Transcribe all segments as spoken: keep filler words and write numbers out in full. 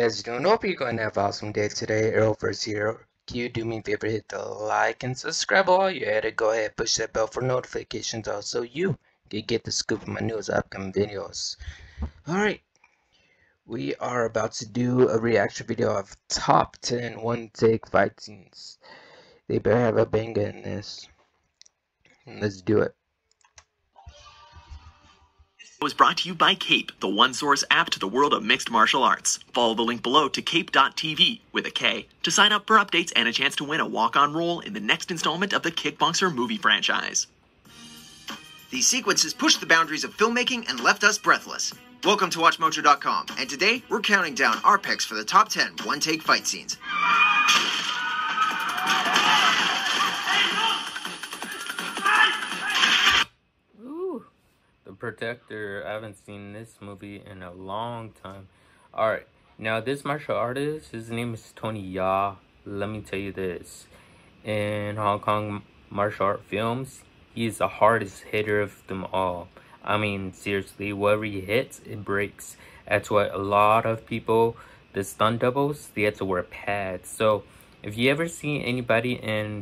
guys doing? Hope you're going to have an awesome day today. Arrow versus Hero. Can you do me a favor, hit the like and subscribe while you're at it. Go ahead, push that bell for notifications also you can get the scoop of my newest upcoming videos. Alright, we are about to do a reaction video of top ten one-take fight scenes. They better have a banger in this. Let's do it. Was brought to you by Cape, the one-source app to the world of mixed martial arts. Follow the link below to cape dot t v with a K to sign up for updates and a chance to win a walk-on role in the next installment of the Kickboxer movie franchise. These sequences pushed the boundaries of filmmaking and left us breathless. Welcome to watch mojo dot com, and today we're counting down our picks for the top ten one-take fight scenes. The Protector. I haven't seen this movie in a long time. Alright, now this martial artist, his name is Tony Ya. Let me tell you this. In Hong Kong martial art films, he is the hardest hitter of them all. I mean, seriously, whatever he hits, it breaks. That's why a lot of people, the stunt doubles, they have to wear pads. So, if you ever see anybody in,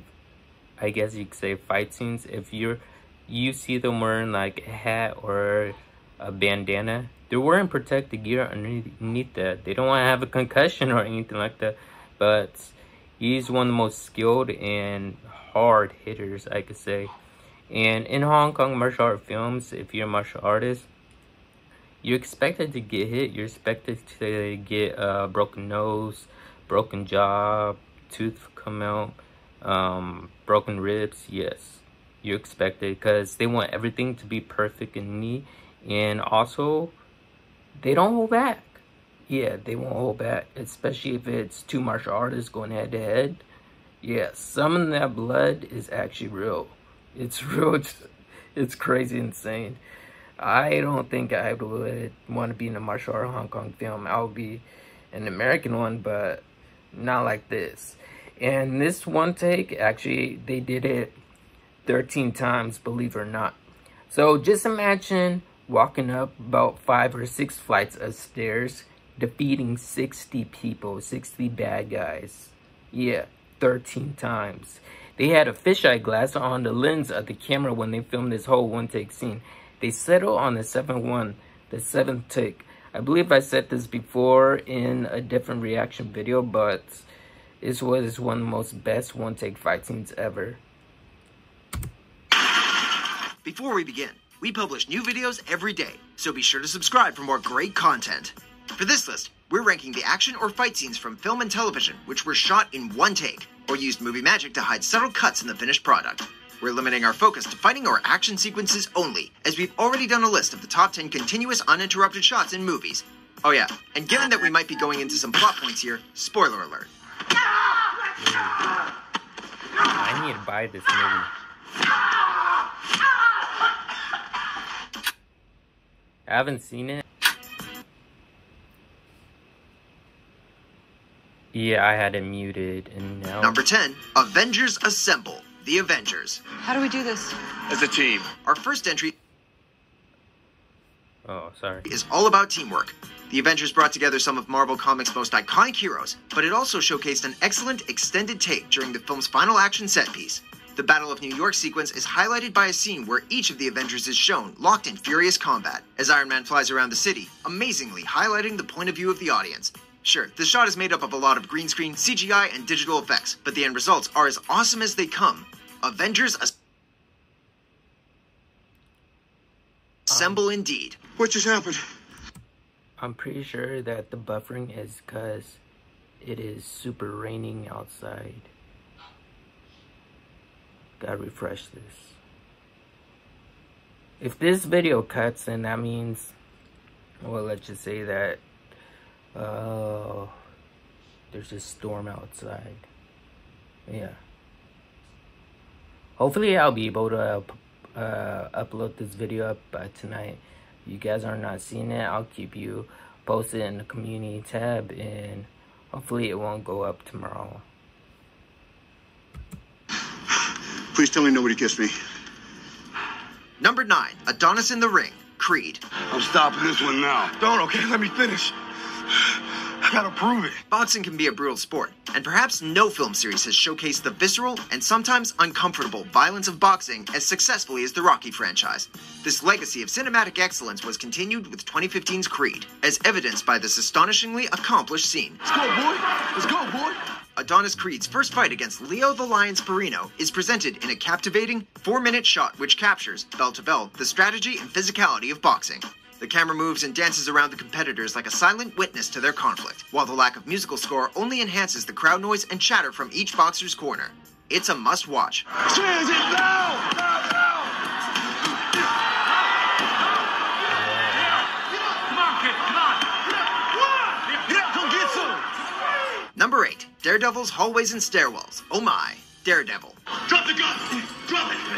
I guess you could say, fight scenes, if you're you see them wearing like a hat or a bandana, they're wearing protective gear underneath that. They don't want to have a concussion or anything like that, but he's one of the most skilled and hard hitters, I could say. And in Hong Kong martial art films, if you're a martial artist, you're expected to get hit. You're expected to get a broken nose, broken jaw, tooth come out, um, broken ribs. Yes, you expect it, because they want everything to be perfect and neat, and also they don't hold back. Yeah, they won't hold back, especially if it's two martial artists going head to head. Yeah, some of that blood is actually real. It's real. It's, it's crazy insane. I don't think I would want to be in a martial art Hong Kong film. I would be an American one, but not like this. And this one take, actually, they did it thirteen times, believe it or not. So just imagine walking up about five or six flights of stairs, defeating sixty people, sixty bad guys. Yeah, thirteen times. They had a fisheye glass on the lens of the camera when they filmed this whole one-take scene. They settled on the seventh one, the seventh take. I believe I said this before in a different reaction video, but this was one of the most best one-take fight scenes ever. Before we begin, we publish new videos every day, so be sure to subscribe for more great content. For this list, we're ranking the action or fight scenes from film and television which were shot in one take, or used movie magic to hide subtle cuts in the finished product. We're limiting our focus to fighting or action sequences only, as we've already done a list of the top ten continuous uninterrupted shots in movies. Oh yeah, and given that we might be going into some plot points here, spoiler alert. I need to buy this movie. I haven't seen it. Yeah, I had it muted, and now... Number ten, Avengers Assemble. The Avengers. How do we do this? As a team. Our first entry... Oh, sorry. ...is all about teamwork. The Avengers brought together some of Marvel Comics' most iconic heroes, but it also showcased an excellent extended take during the film's final action set piece. The Battle of New York sequence is highlighted by a scene where each of the Avengers is shown locked in furious combat, as Iron Man flies around the city, amazingly highlighting the point of view of the audience. Sure, the shot is made up of a lot of green screen, C G I, and digital effects, but the end results are as awesome as they come. Avengers Assemble um, indeed. What just happened? I'm pretty sure that the buffering is because it is super raining outside. Gotta refresh this. If this video cuts, then that means, well, let's just say that uh, there's a storm outside. Yeah. Hopefully I'll be able to uh, upload this video up by tonight. If you guys are not seeing it, I'll keep you posted in the community tab, and hopefully it won't go up tomorrow. Please tell me nobody kissed me. Number nine, Adonis in the Ring, Creed. I'm stopping this one now. Don't, okay? Let me finish. I gotta prove it. Boxing can be a brutal sport, and perhaps no film series has showcased the visceral and sometimes uncomfortable violence of boxing as successfully as the Rocky franchise. This legacy of cinematic excellence was continued with twenty fifteen's Creed, as evidenced by this astonishingly accomplished scene. Let's go, boy. Let's go, boy. Adonis Creed's first fight against Leo the Lion Sparino is presented in a captivating, four-minute shot which captures, bell-to-bell, the strategy and physicality of boxing. The camera moves and dances around the competitors like a silent witness to their conflict, while the lack of musical score only enhances the crowd noise and chatter from each boxer's corner. It's a must-watch. Change it down! Down, down! Come on, kid, come on! Get up, come get some! Number eight, Daredevil's Hallways and Stairwells. Oh my, Daredevil. Drop the gun! Drop it!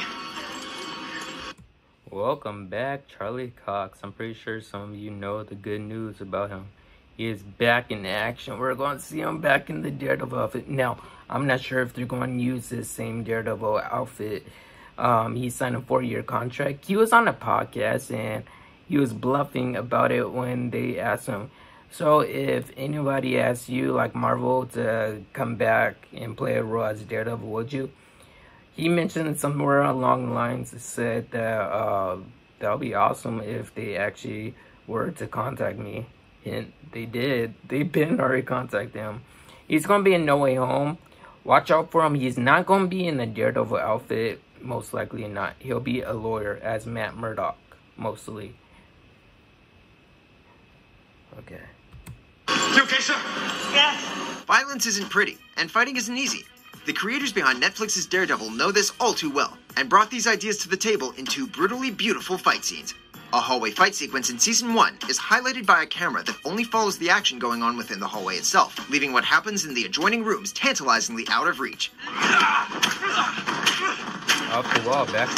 Welcome back, Charlie Cox. I'm pretty sure some of you know the good news about him. He is back in action. We're going to see him back in the Daredevil outfit. Now, I'm not sure if they're going to use this same Daredevil outfit. Um, he signed a four-year contract. He was on a podcast, and he was bluffing about it when they asked him. So, if anybody asks you, like Marvel, to come back and play a role as Daredevil, would you? He mentioned somewhere along the lines that said that uh, that would be awesome if they actually were to contact me. And they did. They've been already contacted him. He's going to be in No Way Home. Watch out for him. He's not going to be in the Daredevil outfit. Most likely not. He'll be a lawyer as Matt Murdock. Mostly. Okay. You okay, sir? Yes. Violence isn't pretty, and fighting isn't easy. The creators behind Netflix's Daredevil know this all too well, and brought these ideas to the table in two brutally beautiful fight scenes. A hallway fight sequence in Season one is highlighted by a camera that only follows the action going on within the hallway itself, leaving what happens in the adjoining rooms tantalizingly out of reach. Off the wall, back.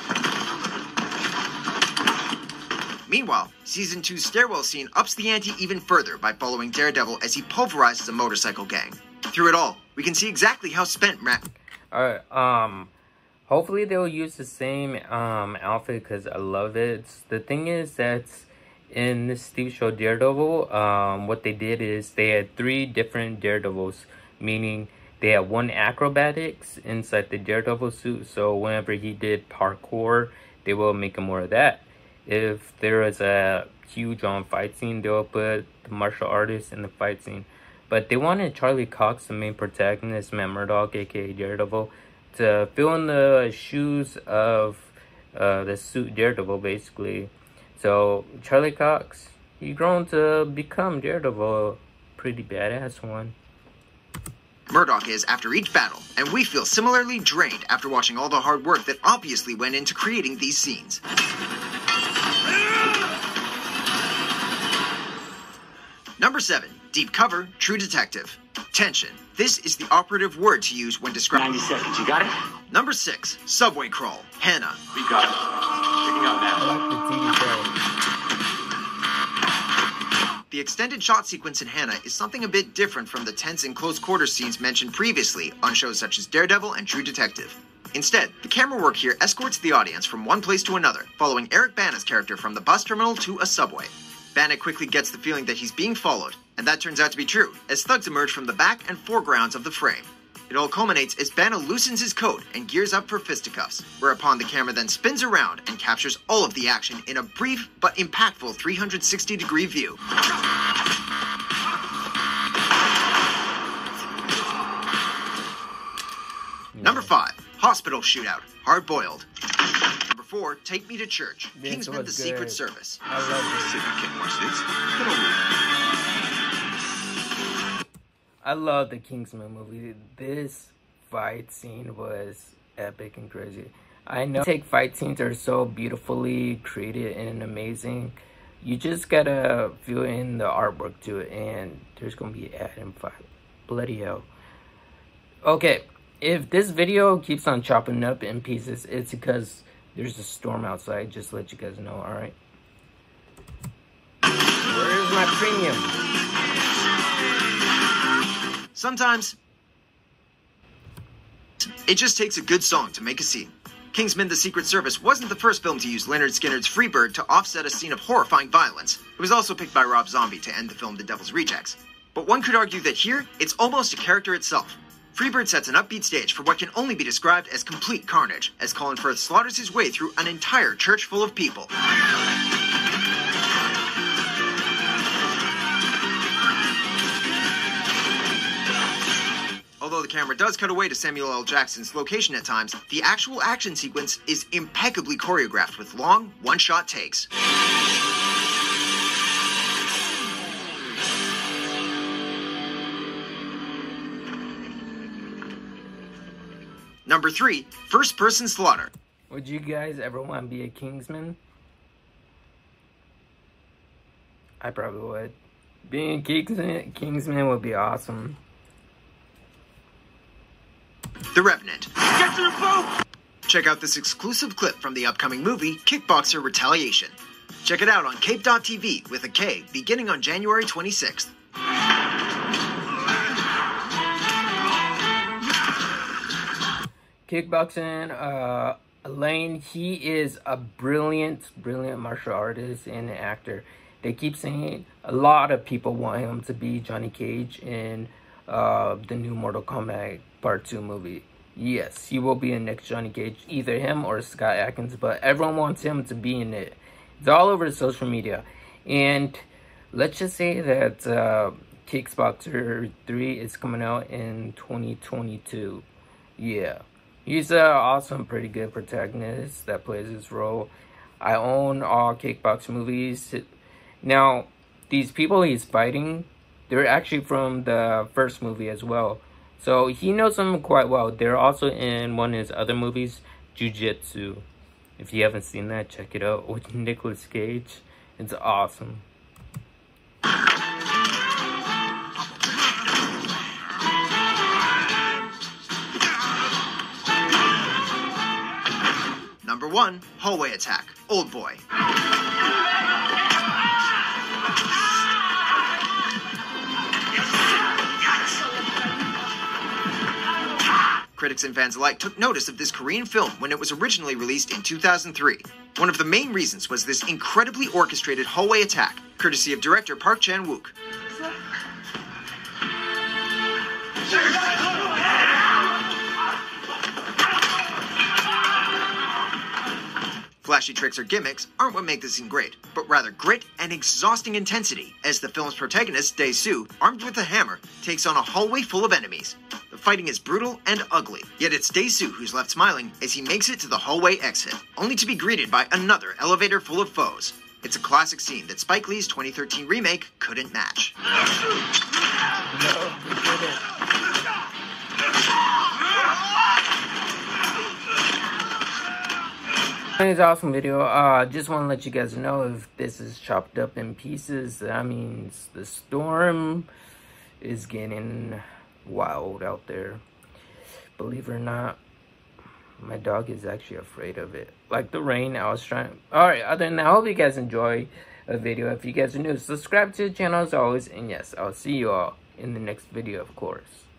Meanwhile, Season two's stairwell scene ups the ante even further by following Daredevil as he pulverizes a motorcycle gang. Through it all, we can see exactly how spent Matt... Alright, um... hopefully they'll use the same um, outfit because I love it. The thing is that in this T V show Daredevil, um, what they did is they had three different Daredevils, meaning they had one acrobatics inside the Daredevil suit, so whenever he did parkour, they will make him more of that. If there is a huge on fight scene, they'll put the martial artist in the fight scene. But they wanted Charlie Cox, the main protagonist, Matt Murdock, aka Daredevil, to fill in the shoes of uh, the suit Daredevil, basically. So Charlie Cox, he grown to become Daredevil, pretty badass one. Murdock is after each battle, and we feel similarly drained after watching all the hard work that obviously went into creating these scenes. Number seven, Deep Cover, True Detective. Tension. This is the operative word to use when describing... ninety seconds, you got it? Number six, Subway Crawl, Hannah. We got it. Picking up now. I like the T V show. The extended shot sequence in Hannah is something a bit different from the tense and close quarters scenes mentioned previously on shows such as Daredevil and True Detective. Instead, the camera work here escorts the audience from one place to another, following Eric Bana's character from the bus terminal to a subway. Bana quickly gets the feeling that he's being followed, and that turns out to be true, as thugs emerge from the back and foregrounds of the frame. It all culminates as Bana loosens his coat and gears up for fisticuffs, whereupon the camera then spins around and captures all of the action in a brief but impactful three hundred sixty degree view. Yeah. Number five, Hospital Shootout, Hard Boiled. Number four, Take Me to Church, This Kingsman was the good. Secret Service. I love Shit, I can't watch this. Get over it. I love the Kingsman movie. This fight scene was epic and crazy. I know take fight scenes are so beautifully created and amazing. You just gotta feel in the artwork to it, and there's gonna be an ad in fight. Bloody hell. Okay, if this video keeps on chopping up in pieces, it's because there's a storm outside. Just to let you guys know, alright? Where's my premium? Sometimes, it just takes a good song to make a scene. Kingsman the Secret Service wasn't the first film to use Leonard Skinner's Freebird to offset a scene of horrifying violence. It was also picked by Rob Zombie to end the film The Devil's Rejects. but one could argue that here, it's almost a character itself. Freebird sets an upbeat stage for what can only be described as complete carnage, as Colin Firth slaughters his way through an entire church full of people. Although the camera does cut away to Samuel L. Jackson's location at times, the actual action sequence is impeccably choreographed with long, one-shot takes. Number three, First-Person Slaughter. Would you guys ever want to be a Kingsman? I probably would. Being a Kingsman, Kingsman would be awesome. The Revenant. Get to the boat! Check out this exclusive clip from the upcoming movie, Kickboxer Retaliation. Check it out on cape dot t v with a K, beginning on January twenty-sixth. Kickboxing, uh, Elaine, he is a brilliant, brilliant martial artist and an actor. They keep saying a lot of people want him to be Johnny Cage in uh, the new Mortal Kombat Part two movie. Yes, he will be in next Johnny Cage, either him or Scott Adkins, but everyone wants him to be in it. It's all over social media. And let's just say that uh, Kickboxer three is coming out in twenty twenty-two. Yeah. He's an awesome, pretty good protagonist that plays his role. I own all Kickbox movies. Now, these people he's fighting, they're actually from the first movie as well. So he knows them quite well. They're also in one of his other movies, Jiu-Jitsu. If you haven't seen that, check it out with Nicolas Cage. It's awesome. Number one, Hallway Attack, Old Boy. Critics and fans alike took notice of this Korean film when it was originally released in two thousand three. One of the main reasons was this incredibly orchestrated hallway attack, courtesy of director Park Chan-wook. Flashy tricks or gimmicks aren't what make this scene great, but rather grit and exhausting intensity as the film's protagonist, Dae-soo, armed with a hammer, takes on a hallway full of enemies. The fighting is brutal and ugly, yet it's Dae-soo who's left smiling as he makes it to the hallway exit, only to be greeted by another elevator full of foes. It's a classic scene that Spike Lee's twenty thirteen remake couldn't match. No, we didn't. It's an awesome video. Uh, just want to let you guys know if this is chopped up in pieces, that means the storm is getting wild out there. Believe it or not, my dog is actually afraid of it. Like the rain, I was trying. Alright, other than that, I hope you guys enjoy the video. If you guys are new, subscribe to the channel as always. And yes, I'll see you all in the next video, of course.